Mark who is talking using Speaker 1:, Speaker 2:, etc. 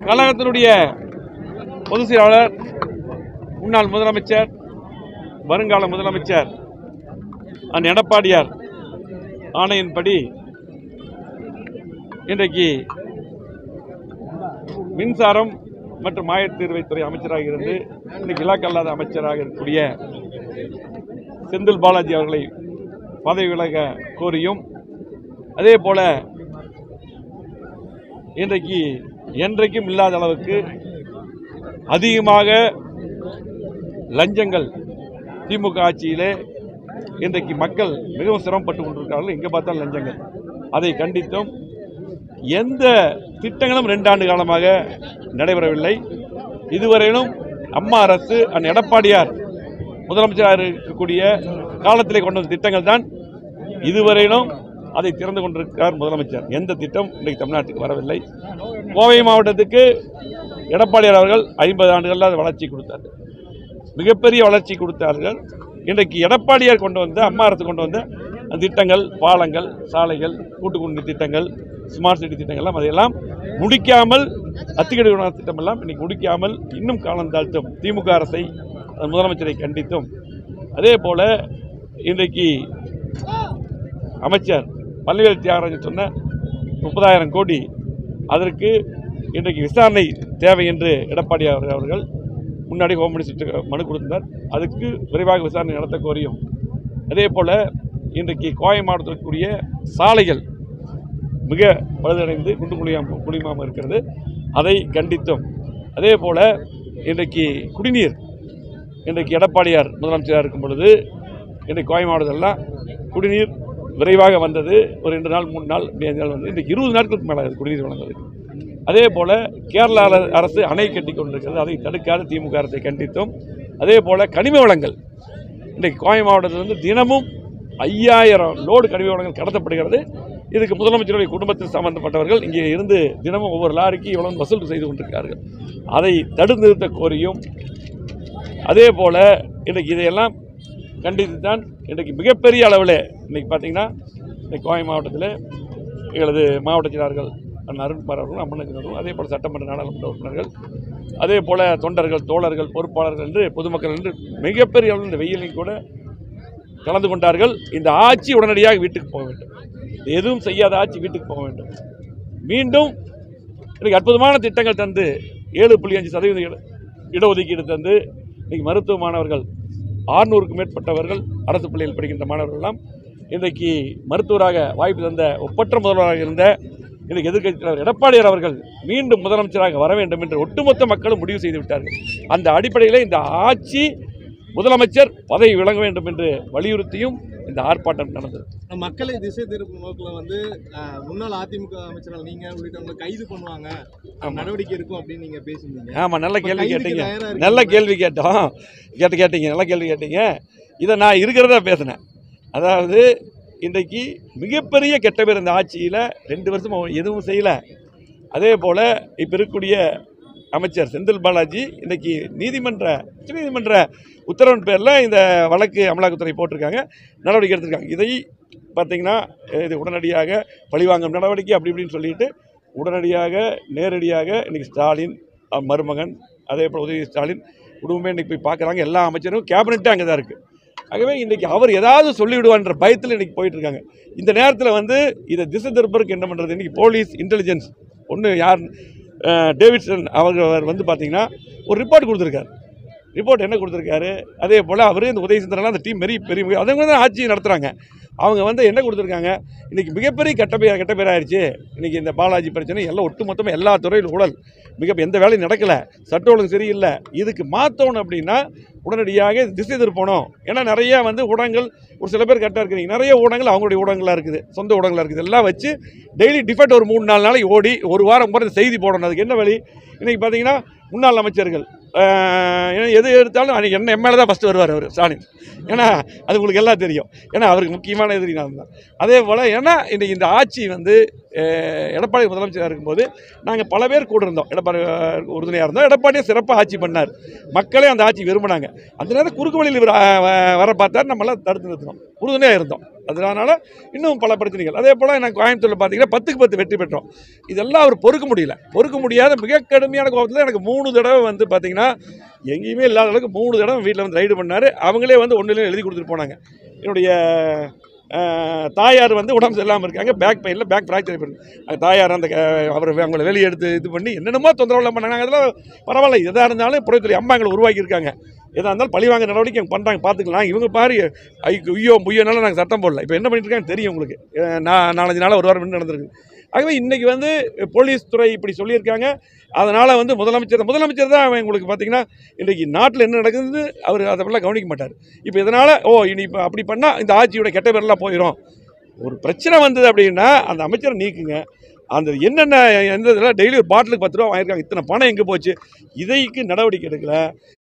Speaker 1: கழகத்தினுடைய பொதுச் செயலாளர், முன்னாள் முதலமைச்சர், வருங்கால முதலமைச்சர் அண்ணன் எடப்பாடியார் ஆணையின்படி இன்றைக்கு மின்சாரம் மற்றும் ஆயத்தீர்வைத்துறை அமைச்சராக இருந்து இன்றைக்கு இலாக்கல்லாத அமைச்சராக இருக்கக்கூடிய செந்தில் பாலாஜி அவர்களை பதவி விலக கோரியும், அதே போல இன்றைக்கு என்றைக்கும் இல்லாத அளவுக்கு அதிகமாக லஞ்சங்கள் திமுக ஆட்சியிலே இன்றைக்கு மக்கள் மிகவும் சிரமப்பட்டு கொண்டிருக்கிறார்கள். எங்கே பார்த்தாலும் லஞ்சங்கள். அதை கண்டித்தும் எந்த திட்டங்களும் 2 ஆண்டு காலமாக நடைபெறவில்லை. இதுவரையிலும் அம்மா அரசு அண்ணன் எடப்பாடியார் முதலமைச்சராக இருக்கக்கூடிய காலத்திலே கொண்டு வந்த திட்டங்கள் தான் இதுவரையிலும் அதை திறந்து கொண்டிருக்கிறார் முதலமைச்சர். எந்த திட்டம் இன்றைக்கு தமிழ்நாட்டுக்கு வரவில்லை. கோவை மாவட்டத்துக்கு எடப்பாடியார் அவர்கள் 50 ஆண்டுகளில் வளர்ச்சி கொடுத்தார்கள், மிகப்பெரிய வளர்ச்சி கொடுத்தார்கள். இன்றைக்கு எடப்பாடியார் கொண்டு வந்த, அம்மா அரசு கொண்டு வந்த அந்த திட்டங்கள், பாலங்கள், சாலைகள், கூட்டுக்குடி திட்டங்கள், ஸ்மார்ட் சிட்டி திட்டங்கள்லாம் அதையெல்லாம் முடிக்காமல், அத்திக்கடை உணவு திட்டமெல்லாம் இன்னைக்கு முடிக்காமல் இன்னும் காலம் தாழ்த்தும் திமுக அரசை, முதலமைச்சரை கண்டித்தும், அதே போல இன்றைக்கு அமைச்சர் பள்ளிவேல் தியாகராஜன் சொன்ன 30,000 கோடி அதற்கு இன்றைக்கு விசாரணை தேவை என்று எடப்பாடி அவர்கள் முன்னாடி ஹோம் மினிஸ்டருக்கு மனு கொடுத்தார். அதுக்கு விரைவாக விசாரணை நடத்த கோரியும், அதே போல இன்றைக்கு கோவை மாவட்டத்திற்குரிய சாலைகள் மிக பழுதடைந்து குண்டு குழியமாக இருக்கிறது, அதை கண்டித்தும், அதே போல இன்றைக்கு குடிநீர் இன்றைக்கு எடப்பாடியார் முதலமைச்சராக இருக்கும் பொழுது இன்றைக்கு கோவை மாவட்டத்திலெல்லாம் குடிநீர் விரைவாக வந்தது. ஒரு 2 நாள் 3 நாள் வந்து இன்றைக்கு 20 நாட்களுக்கு மேலே குடிநீர் வழங்குது. அதே போல கேரள அரசு அணை கட்டி கொண்டிருக்கிறது, அதை தடுக்காத திமுக அரசை கண்டித்தும், அதே போல கனிம வளங்கள் இன்றைக்கு கோவை மாவட்டத்திலிருந்து தினமும் 5000 லோடு கனிம வளங்கள் கடத்தப்படுகிறது. இதுக்கு முதலமைச்சருடைய குடும்பத்தில் சம்பந்தப்பட்டவர்கள் இங்கே இருந்து தினமும் ஒவ்வொரு லாரிக்கு இவ்வளவு வசூல் செய்து கொண்டிருக்கிறார்கள். அதை தடுத்து நிறுத்த கோரியும், அதே போல இன்றைக்கு இதையெல்லாம் கண்டித்து தான் இன்றைக்கு மிகப்பெரிய அளவில் இன்றைக்கி பார்த்தீங்கன்னா இன்றைக்கு கோவை மாவட்டத்தில் எங்களது மாவட்ட செயலாளர்கள் அருண்குமார் அவர்களும், அம்மனுக்கு, அதே போல் சட்டமன்ற நாடாளுமன்ற உறுப்பினர்கள், அதே போல் தொண்டர்கள், தோழர்கள், பொறுப்பாளர்கள் என்று பொதுமக்கள் என்று மிகப்பெரிய அளவில் இந்த வெயிலையும் கூட கலந்து கொண்டார்கள். இந்த ஆட்சி உடனடியாக வீட்டுக்கு போக வேண்டும். எதுவும் செய்யாத ஆட்சி வீட்டுக்கு போக வேண்டும். மீண்டும் இன்றைக்கு அற்புதமான திட்டங்கள் தந்து 7.5% இடஒதுக்கீடு தந்து இன்றைக்கு மருத்துவ மாணவர்கள் 600க்கும் மேற்பட்டவர்கள் அரசு பள்ளியில் படிக்கின்ற மாணவர்களெல்லாம் இன்றைக்கு மருத்துவராக வாய்ப்பு தந்த ஒப்பற்ற முதல்வராக இருந்த இன்றைக்கு எதிர்க்கட்சி தலைவர் எடப்பாடியார் அவர்கள் மீண்டும் முதலமைச்சராக வர வேண்டும் என்று ஒட்டுமொத்த மக்களும் முடிவு செய்து விட்டார்கள். அந்த அடிப்படையில் இந்த ஆட்சி முதலமைச்சர் பதவி விளங்க வேண்டும் என்று வலியுறுத்தியும் இந்த ஆர்ப்பாட்டம் நடந்தது.
Speaker 2: மக்களை திசை திருப்பும் நோக்கில் வந்து முன்னாள் அதிமுக அமைச்சர்கள் நீங்கள் உள்ளிட்டவங்களை கைது பண்ணுவாங்க, நடவடிக்கை இருக்கும் அப்படின்னு நீங்கள் பேசியிருந்தீங்க.
Speaker 1: ஆமாம், நல்ல கேள்வி கேட்டீங்க. நல்ல கேள்வி கேட்டீங்க. இதை நான் இருக்கிறதா பேசினேன். அதாவது இன்றைக்கு மிகப்பெரிய கெட்ட பேர் இந்த ஆட்சியில் 2 வருஷம் எதுவும் செய்யலை. அதே போல் இப்போ இருக்கக்கூடிய அமைச்சர் செந்தில் பாலாஜி இன்றைக்கி உச்சநீதிமன்ற உத்தரவின் பேரில் இந்த வழக்கு அமலாக்கத்துறை போட்டிருக்காங்க, நடவடிக்கை எடுத்திருக்காங்க. இதை பார்த்திங்கன்னா இது உடனடியாக பழிவாங்கும் நடவடிக்கை அப்படி இப்படின்னு சொல்லிட்டு உடனடியாக நேரடியாக இன்றைக்கி ஸ்டாலின் மருமகன், அதே போல் உதயநிதி ஸ்டாலின் குடும்பமே இன்றைக்கி போய் பார்க்குறாங்க. எல்லா அமைச்சரும் கேபினெட்டே அங்கே தான் இருக்குது. ஆகவே இன்றைக்கி அவர் ஏதாவது சொல்லிவிடுவான்ற பயத்தில் இன்றைக்கி போயிட்டுருக்காங்க. இந்த நேரத்தில் வந்து இதை திசை திருப்பருக்கு என்ன பண்ணுறது? இன்றைக்கி போலீஸ் இன்டெலிஜென்ஸ் யார் டேவிட்சன் அவர் வந்து பார்த்திங்கன்னா ஒரு ரிப்போர்ட் கொடுத்துருக்காரு. ரிப்போர்ட் என்ன கொடுத்துருக்காரு? அதே போல் அவர் இந்த உதயசந்திரன்லாம் அந்த டீம் பெரிய அவங்க தான் ஆட்சியை நடத்துகிறாங்க. அவங்க வந்து என்ன கொடுத்துருக்காங்க? இன்றைக்கி மிகப்பெரிய கெட்ட பேர் ஆயிடுச்சு. இன்றைக்கி இந்த பாலாஜி பிரச்சனை எல்லாம் ஒட்டுமொத்தமாக எல்லா துறையில் ஊழல், எந்த வேலையும் நடக்கலை, சட்ட ஒழுங்கு சரியில்லை. இதுக்கு மாற்றணும் அப்படின்னா உடனடியாக திசை திருப்பணும். ஏன்னா நிறையா வந்து ஊடகங்கள் ஒரு சில பேர் கரெக்டாக இருக்கிறீங்க, நிறைய ஊடகங்கள் அவங்களுடைய ஊடகங்களாக இருக்குது, சொந்த ஊடகங்களாக இருக்குது. எல்லாம் வச்சு டெய்லி டிஃபெக்ட் ஒரு 3-4 நாளைக்கு ஓடி ஒரு வாரம் போகிற செய்தி போடணும். அதுக்கு என்ன வழி? இன்றைக்கி பார்த்தீங்கன்னா முன்னாள் அமைச்சர்கள் எது எடுத்தாலும் அன்றைக்கி என்ன எம்எல்ஏ தான் ஃபஸ்ட்டு வருவார் அவர் ஸ்டாலின். ஏன்னா அது உங்களுக்கு எல்லாம் தெரியும். ஏன்னா அவருக்கு முக்கியமான எதிரி நான் தான். அதே போல் ஏன்னா இன்றைக்கி இந்த ஆட்சி வந்து எடப்பாடி முதலமைச்சராக இருக்கும்போது நாங்கள் பல பேர் கூட இருந்தோம். எடப்பாடி உறுதுணையாக இருந்தோம். எடப்பாடியே சிறப்பாக ஆட்சி பண்ணார். மக்களே அந்த ஆட்சி விரும்பினாங்க. அந்த நேரம் குறுக்கு வழியில் வர பார்த்தார், நம்மளாம் தடுத்து நிறுத்தினோம், உறுதுணையாக இருந்தோம். அதனால இன்னும் பல பிரச்சனைகள். அதே போல் நான் கோயம்புத்தூரில் பார்த்தீங்கன்னா 10க்கு 10 வெற்றி பெற்றோம். இதெல்லாம் அவர் பொறுக்க முடியாத மிக கடுமையான கோபத்தில் எனக்கு 3 தடவை வந்து பார்த்தீங்கன்னா எங்கேயுமே இல்லாத அளவுக்கு 3 தடவை வீட்டில் வந்து ரைடு பண்ணார். அவங்களே வந்து ஒன்றுலையும் எழுதி கொடுத்துட்டு போனாங்க. என்னுடைய தாயார் வந்து உடம்பு சரியில்லாமல் இருக்காங்க, பேக் பெயினில், பேக் ஃப்ராக்சர் பண்ணி தாயார் அந்த அவர் அவங்கள வெளியே எடுத்து இது பண்ணி என்னென்னமோ தொந்தரவுலாம் பண்ணாங்க. அதெல்லாம் பரவாயில்ல, எதாக இருந்தாலும் புறத்துறை அம்மா எங்களை உருவாக்கியிருக்காங்க. எதாக இருந்தாலும் பழிவாங்க நடவடிக்கை பண்ணுறாங்க, பார்த்துக்கலாம். இவங்க பாரு ஐயோ முய்யோனாலும் நாங்கள் சட்டம் போடல. இப்போ என்ன பண்ணிட்டு இருக்காங்க தெரியும் உங்களுக்கு. நான் 4-5 நாள் 1 வாரம் முன்னாடி நடந்திருக்கு. ஆகவே இன்றைக்கி வந்து போலீஸ் துறை இப்படி சொல்லியிருக்காங்க. அதனால் வந்து முதலமைச்சர் தான் உங்களுக்கு பார்த்தீங்கன்னா இன்றைக்கி நாட்டில் என்ன நடக்குது அவர் அதெல்லாம் கவனிக்க மாட்டார். இப்போ இதனால் இனி இப்போ அப்படி பண்ணால் இந்த ஆட்சியோட கெட்ட பேரெல்லாம் போயிடும். ஒரு பிரச்சனை வந்தது அப்படின்னா அந்த அமைச்சரை நீக்குங்க. அந்த என்னென்ன எந்த இதெல்லாம் டெய்லி ஒரு பாட்டிலுக்கு 10 ரூபா வாங்கியிருக்காங்க, இத்தனை பணம் எங்கே போச்சு, இதைக்கு நடவடிக்கை எடுக்கல.